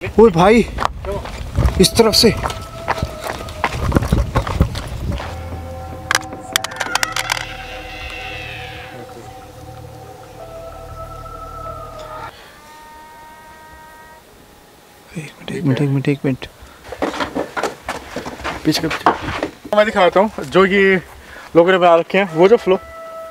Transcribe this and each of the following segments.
ओए भाई इस तरफ से एक मिनट पीछे मैं दिखाता हूँ जो ये लोगों ने बना रखे हैं वो जो फ्लो।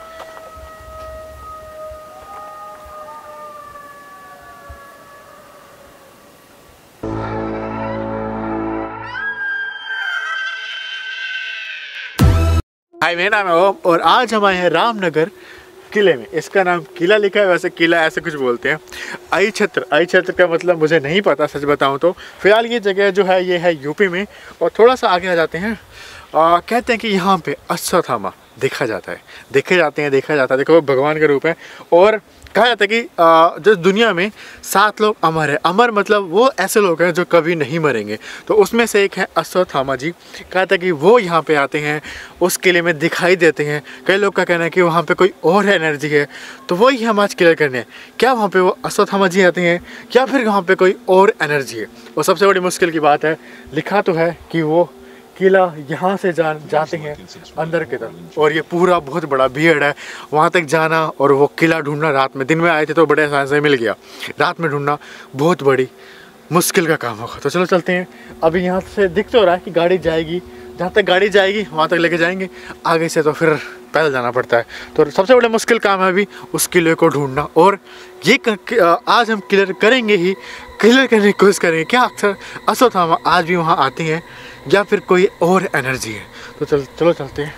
हाय, मेरा नाम है ओम और आज हम आए हैं रामनगर किले में। इसका नाम किला लिखा है, वैसे किला ऐसे कुछ बोलते हैं। आई छत्र का मतलब मुझे नहीं पता सच बताऊं तो। फिलहाल ये जगह जो है ये है यूपी में और थोड़ा सा आगे आ जाते हैं। कहते हैं कि यहाँ पे अश्वत्थामा देखा जाता है। देखो वो भगवान का रूप है और कहा जाता है कि जो दुनिया में 7 लोग अमर है। अमर मतलब वो ऐसे लोग हैं जो कभी नहीं मरेंगे। तो उसमें से एक है अश्वत्थामा जी। कहा था कि वो यहाँ पे आते हैं, उस किले में दिखाई देते हैं। कई लोग का कहना है कि वहाँ पे कोई और एनर्जी है, तो वही हम आज क्लियर करने हैं। क्या वहाँ पे वो अश्वत्थामा जी आते हैं या फिर वहाँ पे कोई और एनर्जी है? वो सबसे बड़ी मुश्किल की बात है। लिखा तो है कि वो किला यहाँ से जाते हैं अंदर की तरफ और ये पूरा बहुत बड़ा भीड़ है वहाँ तक जाना और वो किला ढूंढना। रात में, दिन में आए थे तो बड़े आसान से मिल गया, रात में ढूंढना बहुत बड़ी मुश्किल का काम होगा। तो चलो चलते हैं। अभी यहाँ से दिख तो रहा है कि गाड़ी जाएगी, जहाँ तक गाड़ी जाएगी वहाँ तक लेके जाएंगे, आगे से तो फिर पैदल जाना पड़ता है। तो सबसे बड़ा मुश्किल काम है अभी उस किले को ढूंढना और ये आज हम क्लियर करेंगे ही, क्लियर करने की कोशिश करेंगे। क्या अक्सर अश्वत्थामा आज भी वहाँ आते हैं या फिर कोई और एनर्जी है? तो चलो चलते हैं।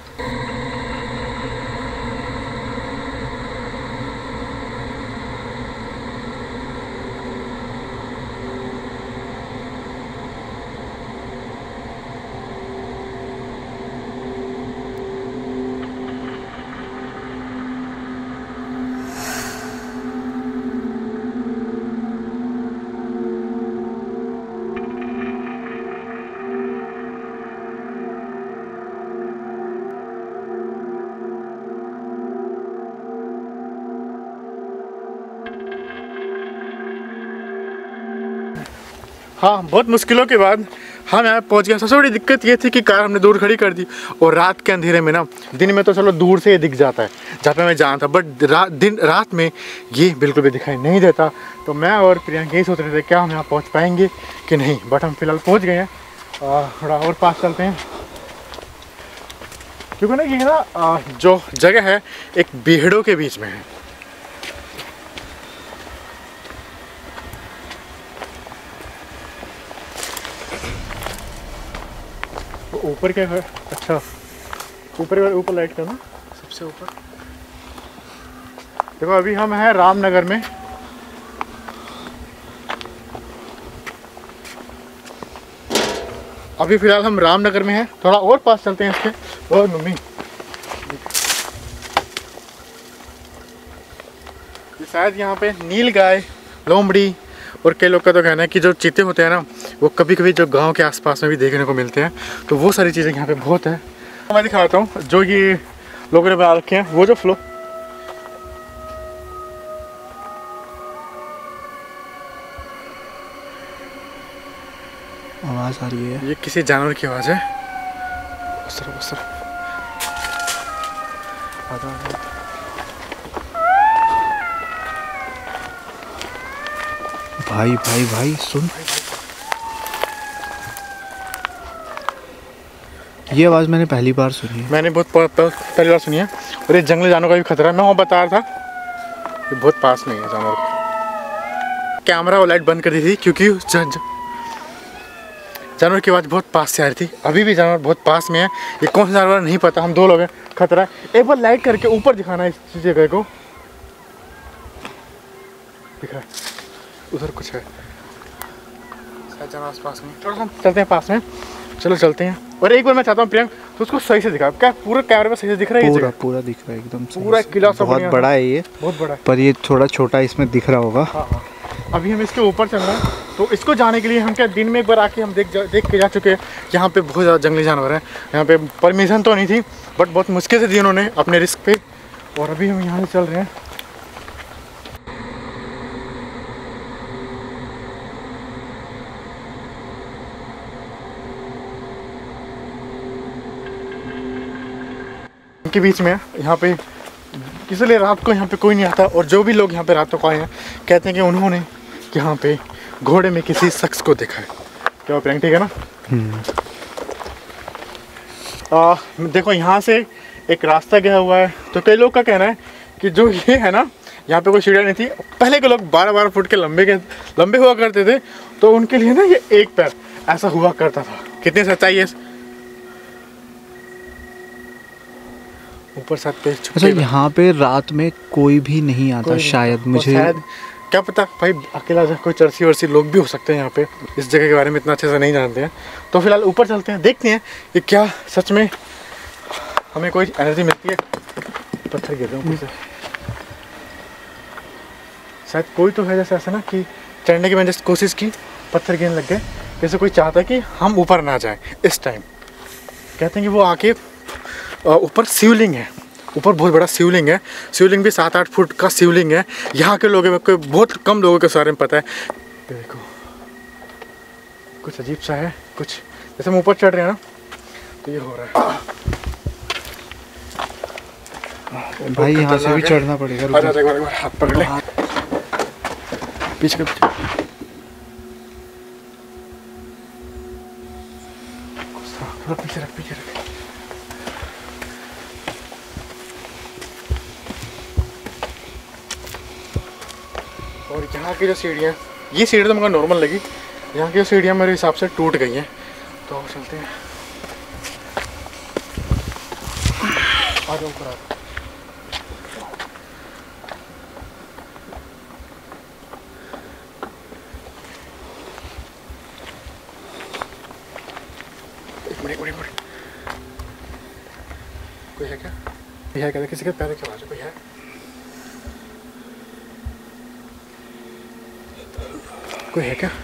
हाँ, बहुत मुश्किलों के बाद हम यहाँ पहुँच गए। सबसे बड़ी दिक्कत ये थी कि कार हमने दूर खड़ी कर दी और रात के अंधेरे में ना, दिन में तो चलो दूर से ही दिख जाता है जहाँ पे मैं जाना था, बट रात में ये बिल्कुल भी दिखाई नहीं देता। तो मैं और प्रियंका यही सोच रहे थे क्या हम यहाँ पहुँच पाएंगे कि नहीं, बट हम फिलहाल पहुँच गए हैं। थोड़ा और पास चलते हैं क्योंकि ना ये ना जो जगह है एक भीड़ों के बीच में है। ऊपर क्या है? अच्छा, ऊपर लाइट करना सबसे ऊपर। देखो अभी हम हैं रामनगर में। अभी फिलहाल हम रामनगर में हैं। थोड़ा और पास चलते हैं इसके। और मम्मी ये शायद यहाँ पे नील गाय, लोमड़ी और कई लोग का तो कहना है कि जो चीते होते हैं ना वो कभी कभी जो गांव के आसपास में भी देखने को मिलते हैं। तो वो सारी चीज़ें यहाँ पे बहुत है। मैं दिखाता हूँ जो ये लोगों ने बना रखे हैं वो जो फ्लो। आवाज़ आ रही है, ये किसी जानवर की आवाज़ है। भाई सुन, ये आवाज़ मैंने पहली बार सुनी है। मैंने बहुत पहली बार सुनी है और ये जंगली जानवर का भी खतरा है। मैं वहाँ बता रहा था ये बहुत पास में है जानवर। कैमरा और लाइट बंद कर दी थी क्योंकि जानवर की आवाज़ बहुत पास से आ रही थी। अभी भी जानवर बहुत पास में है। ये कौन सा जानवर नहीं पता, हम 2 लोग हैं, खतरा है। एक बार लाइट करके ऊपर दिखाना है इस जगह को। दिखा उधर कुछ है शायद जानवर आसपास में। थोड़ा हम चलते हैं पास में, चलो चलते हैं। और एक बार मैं चाहता हूँ प्रियंक तो उसको सही से दिखा। क्या पूरा कैमरे में सही से दिख रहा है? पूरा दिख रहा है एकदम। पूरा किला सब बहुत बड़ा है, ये बहुत बड़ा है, पर ये थोड़ा छोटा इसमें दिख रहा होगा। हाँ। अभी हम इसके ऊपर चल रहे हैं। तो इसको जाने के लिए हम क्या दिन में एक बार आके हम देख के जा चुके हैं। यहाँ पे बहुत ज़्यादा जंगली जानवर हैं। यहाँ पे परमिशन तो नहीं थी बट बहुत मुश्किल से दी उन्होंने अपने रिस्क पे। और अभी हम यहाँ से चल रहे हैं। के बीच में है। यहाँ पे इसलिए रात को यहाँ पे कोई नहीं आता, और जो भी लोग यहाँ पे रात को आए हैं कहते हैं कि उन्होंने यहाँ पे घोड़े में किसी शख्स को देखा है। क्या प्रैंक ठीक है ना? देखो यहाँ से एक रास्ता गया हुआ है, तो कई लोग का कहना है कि जो ये है ना, यहाँ पे कोई सीढ़ियाँ नहीं थी। पहले के लोग 12-12 फुट के लंबे हुआ करते थे, तो उनके लिए ना ये एक पैर ऐसा हुआ करता था। कितनी सच्चाई है? ऊपर 7 पे। अच्छा, यहाँ पे रात में कोई भी नहीं आता शायद, मुझे शायद क्या पता भाई, अकेला कोई चर्सी वर्सी लोग भी हो सकते हैं यहाँ पे, इस जगह के बारे में इतना अच्छे से नहीं जानते हैं। तो फिलहाल ऊपर चलते हैं, देखते हैं कि क्या सच में हमें कोई एनर्जी मिलती है। पत्थर गिर रहे हैं ऊपर से, शायद कोई तो है। जैसे ऐसा ना कि चढ़ने की मैंने कोशिश की, पत्थर गिरने लग गए, जैसे कोई चाहता है कि हम ऊपर ना जाएं इस टाइम। कहते हैं कि वो आके ऊपर शिवलिंग है, ऊपर बहुत बड़ा शिवलिंग है। शिवलिंग भी 7-8 फुट का शिवलिंग है। यहाँ के लोगों को, बहुत कम लोगों के बारे में पता है। देखो कुछ अजीब सा है, कुछ जैसे हम ऊपर चढ़ रहे हैं ना, तो ये हो रहा है भाई। यहाँ से भी चढ़ना पड़ेगा। एक बार हाथ पकड़ ले, पीछे पीछे रख, पीछे रख। और यहाँ की जो सीढ़ियाँ, ये सीढ़ी तो मुझे नॉर्मल लगी, यहाँ की जो सीढ़ियाँ मेरे हिसाब से टूट गई हैं। तो चलते हैं, आ जाओ ऊपर। कोई है क्या? कोई है क्या? किसी के पैर की आवाज़ है? कोई है? कोई है क्या?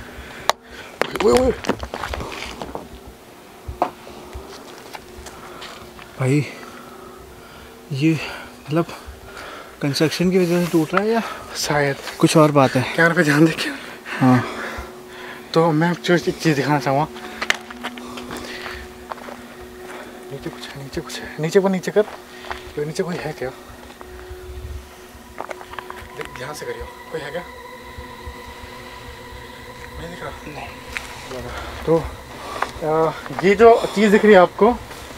भाई ये मतलब कंस्ट्रक्शन की वजह से टूट रहा है या शायद कुछ और बात है? कैमरे पे ध्यान देखिए। हाँ, तो मैं जो एक चीज़ दिखाना चाहूँगा, नीचे कुछ है, नीचे कुछ है, नीचे पर नीचे कर, तो नीचे कोई है क्या? ध्यान से करियो, कोई है क्या? नहीं दिख रहा? नहीं। तो ये जो चीज़ दिख रही है आपको,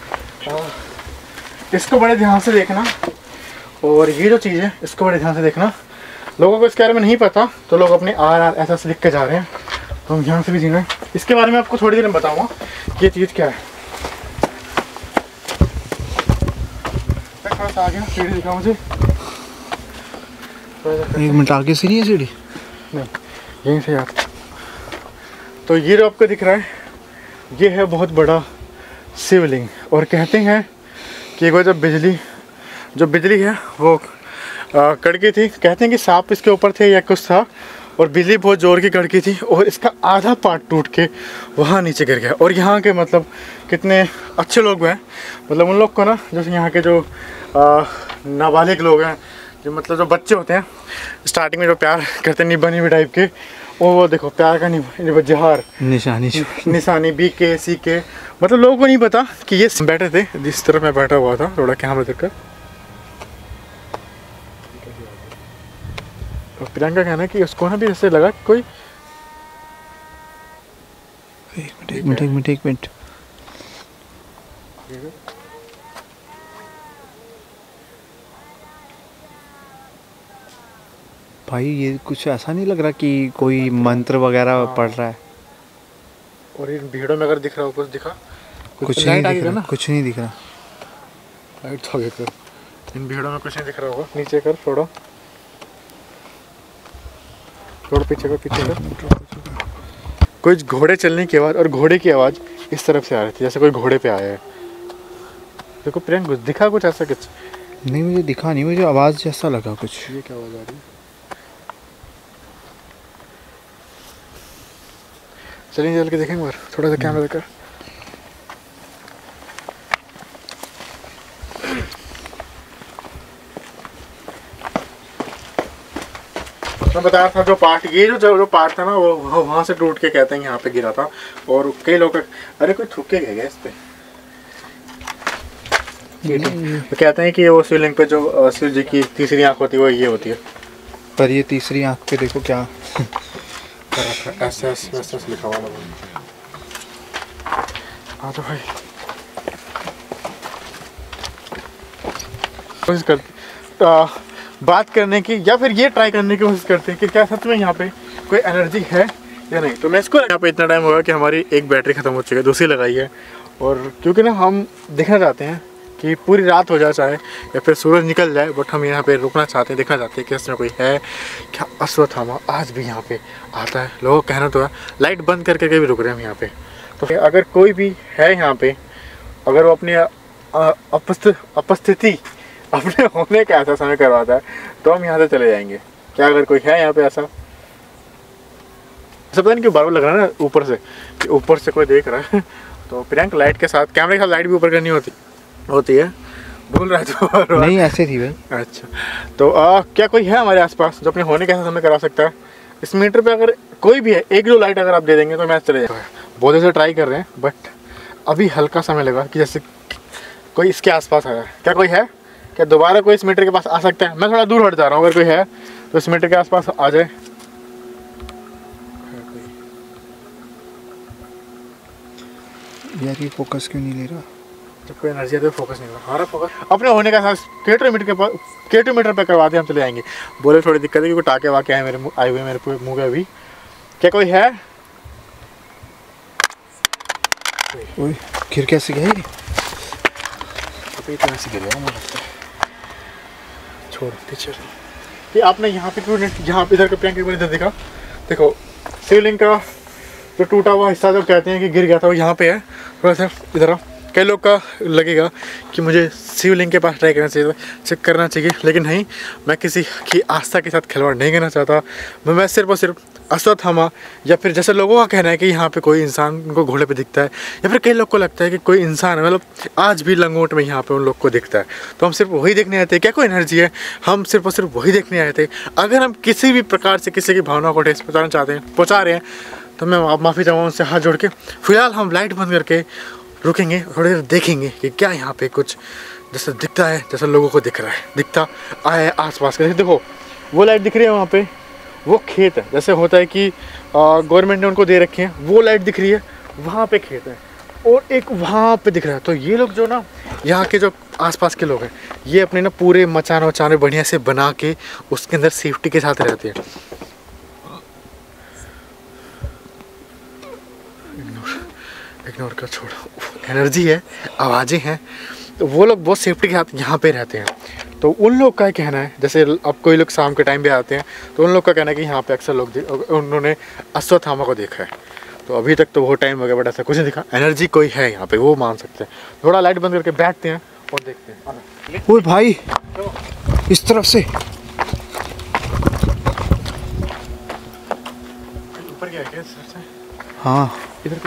इसको बड़े ध्यान से देखना, और ये जो चीज़ है इसको बड़े ध्यान से देखना। लोगों को इसके बारे में नहीं पता, तो लोग अपने RR ऐसा लिख के जा रहे हैं, तो हम ध्यान से भी जीना है। इसके बारे में आपको थोड़ी देर में बताऊँगा कि ये चीज़ क्या है। थोड़ा सा आगे सीढ़ी दिखा मुझे, एक मिनट आगे से नहीं है सीढ़ी? नहीं, यहीं से यार। तो ये जो आपको दिख रहा है, ये है बहुत बड़ा शिवलिंग। और कहते हैं कि एक बार जब बिजली है वो कड़की थी, कहते हैं कि सांप इसके ऊपर थे या कुछ था, और बिजली बहुत ज़ोर की कड़की थी, और इसका आधा पार्ट टूट के वहाँ नीचे गिर गया। और यहाँ के मतलब कितने अच्छे लोग हैं, मतलब उन लोग को ना, जैसे यहाँ के जो नाबालिग लोग हैं, जो मतलब जो बच्चे होते हैं स्टार्टिंग में जो प्यार करते हैं निभा टाइप के, वो देखो प्यार का जहार निशानी BK CK, मतलब लोगों को नहीं पता कि ये बैठे थे जिस तरह मैं बैठा हुआ था। थोड़ा कैमरा देखकर, तो प्रियंका कहना है कि उसको ना भी ऐसे लगा कोई। एक मिनट भाई, ये कुछ ऐसा नहीं लग रहा कि कोई मंत्र वगैरह पढ़ रहा है? और इन भीड़ों में अगर दिख रहा हो, कुछ दिखा? कुछ नहीं दिख रहा, कुछ नहीं दिख रहा। लाइट तो आगे कर, इन भीड़ों में कुछ नहीं दिख रहा होगा। नीचे कर, थोड़ा पीछे कर। कुछ घोड़े चलने की आवाज़, और घोड़े की आवाज़ इस तरफ से आ रही थी, जैसे कोई घोड़े पे आया है। देखो प्रियंक, कुछ दिखा? कुछ ऐसा कुछ नहीं, मुझे दिखा नहीं, मुझे आवाज़ जैसा लगा कुछ। ये क्या आवाज़ आ रही है? चलिए चल के देखेंगे बार, थोड़ा सा कैमरा देखकर। मैं बता रहा था जो पार्ट, ये जो पार्ट था ना, वो वहाँ से टूट के कहते हैं यहाँ पे गिरा था। और कई लोग, अरे कोई थूक के गया इस पे, तो कहते हैं कि वो शिवलिंग पे जो शिव जी की तीसरी आँख होती है वो ये होती है। पर ये तीसरी आँख पे देखो क्या ऐसे ऐसे ऐसे लिखा हुआ है। हाँ तो भाई कोशिश करते बात करने की या फिर ये ट्राई करने की कोशिश करते हैं कि क्या सच में यहाँ पे कोई एनर्जी है या नहीं। तो मैं इसको यहाँ पे इतना टाइम होगा कि हमारी एक बैटरी ख़त्म हो चुकी है, दूसरी लगाई है। और क्योंकि ना हम देखना चाहते हैं कि पूरी रात हो जाए चाहे या फिर सूरज निकल जाए, बट हम यहाँ पे रुकना चाहते हैं, देखना चाहते हैं कि इसमें कोई है क्या। अश्वत्थामा आज भी यहाँ पे आता है, लोगों का कहना तो है। लाइट बंद करके भी रुक रहे हैं हम यहाँ पे। तो अगर कोई भी है यहाँ पे, अगर वो अपनी उपस्थिति अपने होने का ऐसा समय करवाता है तो हम यहाँ से चले जाएंगे। क्या अगर कोई है यहाँ पे ऐसा पता नहीं क्यों बार बार लग रहा है ना ऊपर से कि ऊपर से कोई देख रहा है। तो प्रियंक लाइट के साथ, कैमरे के साथ लाइट भी ऊपर करनी होती है, भूल रहा है तो नहीं ऐसे थी भाई। अच्छा तो क्या कोई है हमारे आसपास जो अपने होने का ऐसा समय करा सकता है? इस मीटर पे अगर कोई भी है, एक दो लाइट अगर आप दे देंगे तो मैच चले जाएगा। बहुत ऐसे ट्राई कर रहे हैं बट अभी हल्का समय लगा कि जैसे कोई इसके आसपास आया। क्या कोई है? क्या दोबारा कोई इस मीटर के पास आ सकता है? मैं थोड़ा दूर हट जा रहा हूँ, अगर कोई है तो इस मीटर के आसपास आ जाए। यार ये फोकस क्यों नहीं ले रहा? जब कोई एनर्जी है तो फोकस नहीं हो रहा। हमारा फोकस अपने होने का साथ केटोमीटर के पास, केटोमीटर पे करवाते हम चले जाएंगे। बोले थोड़ी दिक्कत है क्योंकि टाके वाके हैं मेरे आए हुए मेरे मुँह में अभी। क्या कोई है? ओए गिर कैसे गया ये? इतना से गिर गया मुझे लगता है। छोड़ टीचर ये आपने यहाँ पे क्यों यहाँ पे इधर का प्रियंका इधर देखा? देखो शिवलिंग का जो टूटा हुआ हिस्सा जो कहते हैं कि गिर गया था वो यहाँ पे है। थोड़ा सा इधर कई लोग का लगेगा कि मुझे शिवलिंग के पास ट्राई करना चाहिए, चेक करना चाहिए, लेकिन नहीं, मैं किसी की आस्था के साथ खिलवाड़ नहीं करना चाहता। मैं सिर्फ और सिर्फ अश्वत्थामा या फिर जैसे लोगों का कहना है कि यहाँ पे कोई इंसान उनको घोड़े पे दिखता है, या फिर कई लोग को लगता है कि कोई इंसान है, मतलब आज भी लंगोट में यहाँ पे उन लोग को दिखता है। तो हम सिर्फ वही देखने आए थे। क्या कोई एनर्जी है? हम सिर्फ और सिर्फ वही देखने आए थे। अगर हम किसी भी प्रकार से किसी की भावना को ठेस पहुँचा रहे हैं तो मैं माफ़ी चाहूँगा उनसे हाथ जोड़ के। फिलहाल हम लाइट बंद करके रुकेंगे, थोड़ी देर देखेंगे कि क्या यहाँ पे कुछ जैसे दिखता है, जैसे लोगों को दिख रहा है, दिखता आया आसपास का। देखो वो लाइट दिख रही है वहाँ पे, वो खेत है। जैसे होता है कि गवर्नमेंट ने उनको दे रखे हैं, वो लाइट दिख रही है, वहाँ पे खेत है और एक वहाँ पे दिख रहा है। तो ये लोग जो ना यहाँ के जो आसपास के लोग हैं, ये अपने ना पूरे मचान वचाने बढ़िया से बना के उसके अंदर सेफ्टी के साथ रहते हैं। इग्नोर कर, छोड़ो। एनर्जी है, आवाज़ें हैं, तो वो लोग बहुत सेफ्टी के साथ यहाँ पे रहते हैं। तो उन लोग का कहना है, जैसे अब कोई लोग शाम के टाइम पे आते हैं तो उन लोग का कहना है कि यहाँ पे अक्सर लोग उन्होंने अश्वत्थामा को देखा है। तो अभी तक तो बहुत टाइम हो गया बट ऐसा कुछ नहीं दिखा। एनर्जी कोई है यहाँ पे, वो मान सकते हैं। थोड़ा लाइट बंद करके बैठते हैं और देखते हैं। ओए भाई इस तरफ से ऊपर क्या है? हाँ इधर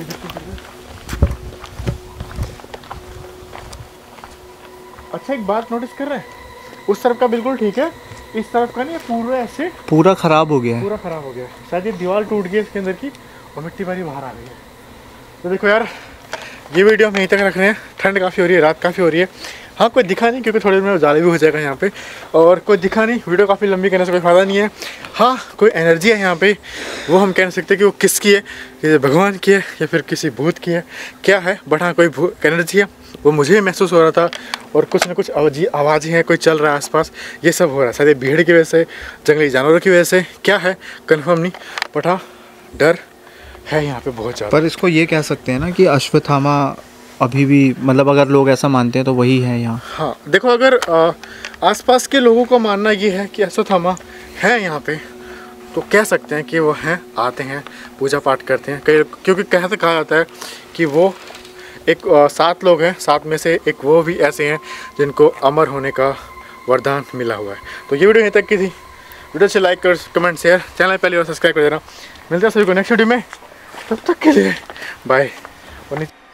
अच्छा एक बात नोटिस कर रहे हैं, उस तरफ का बिल्कुल ठीक है, इस तरफ का नहीं, पूरा ऐसे पूरा खराब हो गया है। पूरा खराब हो गया है। शायद ये दीवार टूट गई इसके अंदर की और मिट्टी भरी बाहर आ गई है। तो देखो यार ये वीडियो हम यहीं तक रख रहे हैं। ठंड काफ़ी हो रही है, रात काफ़ी हो रही है। हाँ कोई दिखा नहीं क्योंकि थोड़ी देर में उजाला भी हो जाएगा यहाँ पे, और कोई दिखा नहीं। वीडियो काफ़ी लंबी करने से कोई फ़ायदा नहीं है। हाँ कोई एनर्जी है यहाँ पे, वो हम कह नहीं सकते कि वो किसकी है, कि भगवान की है या फिर किसी भूत की है, क्या है, बट हाँ कोई एनर्जी है, वो मुझे महसूस हो रहा था। और कुछ ना कुछ आवाज़ें हैं, कोई चल रहा है आसपास, ये सब हो रहा है। शायद भीड़ की वजह से, जंगली जानवरों की वजह से, क्या है कंफर्म नहीं, बट हाँ डर है यहाँ पे बहुत ज़्यादा। पर इसको ये कह सकते हैं ना कि अश्वत्थामा अभी भी, मतलब अगर लोग ऐसा मानते हैं तो वही है यहाँ। हाँ देखो अगर आसपास के लोगों का मानना ये है कि अश्वत्थामा है यहाँ पे, तो कह सकते हैं कि वो हैं, आते हैं, पूजा पाठ करते हैं। क्योंकि कहा जाता है कि वो एक 7 लोग हैं, 7 में से एक वो भी ऐसे हैं जिनको अमर होने का वरदान मिला हुआ है। तो ये वीडियो यहीं तक की थी। वीडियो से लाइक कर, कमेंट, शेयर, चैनल पहले और सब्सक्राइब कर देना। मिलते हैं सभी को नेक्स्ट वीडियो में, तब तक के लिए बाय।